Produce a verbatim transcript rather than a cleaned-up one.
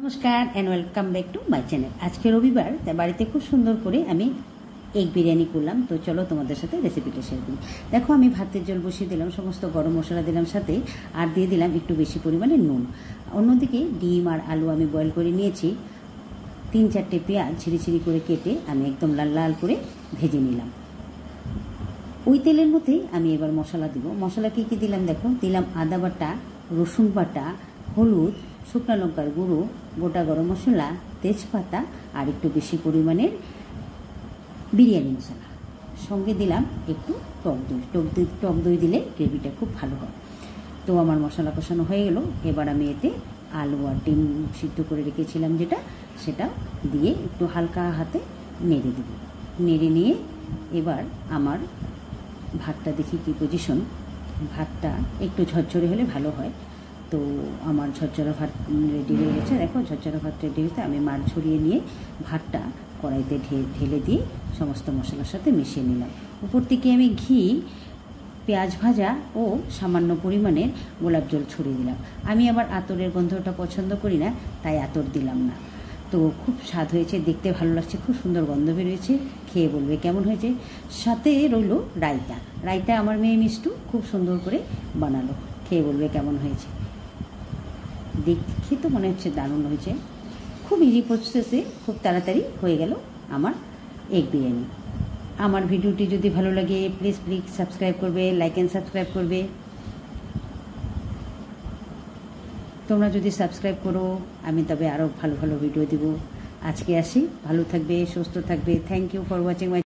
নমস্কার and welcome back to my channel. আজকে রবিবার, তাই বাড়িতে খুব সুন্দর করে আমি এগ বিরিয়ানি করলাম। তো চলো তোমাদের সাথে রেসিপিটা শেয়ার করি। দেখো, আমি ভাতের জল বসিয়ে দিলাম, সমস্ত গরম মশলা দিলাম সাথে, আর দিয়ে দিলাম একটু বেশি পরিমাণে নুন। অন্যদিকে ডিম আর আলু আমি বয়েল করে নিয়েছি। তিন চারটে পেঁয়াজ ছিঁড়ি ছিঁড়ি করে কেটে আমি একদম লাল লাল করে ভেজে নিলাম। ওই তেলের মধ্যেই আমি এবার মশলা দিব। মশলা কী কী দিলাম দেখো, দিলাম আদা বাটা, রসুন বাটা, হলুদ, শুকনো লঙ্কার গুঁড়ো, গোটা গরম মশলা, তেজপাতা আর একটু বেশি পরিমাণের বিরিয়ানি মশলা। সঙ্গে দিলাম একটু টক দই। টক দই টক দই দিলে গ্রেভিটা খুব ভালো হয়। তো আমার মশলা কষানো হয়ে গেল। এবার আমি এতে আলু আর ডিম সিদ্ধ করে রেখেছিলাম যেটা, সেটা দিয়ে একটু হালকা হাতে নেড়ে দেব। নেড়ে নিয়ে এবার আমার ভাতটা দেখি কী পজিশন। ভাতটা একটু ঝরঝরে হলে ভালো হয়। তো আমার ঝরঝরা ভাত রেডি হয়ে গেছে। দেখো, ঝরঝরা ভাত রেডি হয়েছে। আমি মাছ ঝরিয়ে নিয়ে ভাতটা কড়াইতে ঢেলে দিয়ে সমস্ত মশলার সাথে মিশিয়ে নিলাম। উপর থেকে আমি ঘি, পেঁয়াজ ভাজা ও সামান্য পরিমাণের গোলাপ জল ছড়িয়ে দিলাম। আমি আবার আতরের গন্ধটা পছন্দ করি না, তাই আতর দিলাম না। তো খুব স্বাদ হয়েছে, দেখতে ভালো লাগছে, খুব সুন্দর গন্ধ বেরিয়েছে। খেয়ে বলবে কেমন হয়েছে। সাথে রইল রায়তা। রায়তা আমার মেয়ে মিষ্টু খুব সুন্দর করে বানালো। খেয়ে বলবে কেমন হয়েছে। দেখে তো মনে হচ্ছে দারুণ হয়েছে। খুব ইজি প্রসেসে খুব তাড়াতাড়ি হয়ে গেল আমার এগ বিরিয়ানি। আমার ভিডিওটি যদি ভালো লাগে প্লিজ প্লিজ সাবস্ক্রাইব করবে, লাইক অ্যান্ড সাবস্ক্রাইব করবে। তোমরা যদি সাবস্ক্রাইব করো আমি তবে আরও ভালো ভালো ভিডিও দেব। আজকে আসি, ভালো থাকবে, সুস্থ থাকবে। Thank you for watching my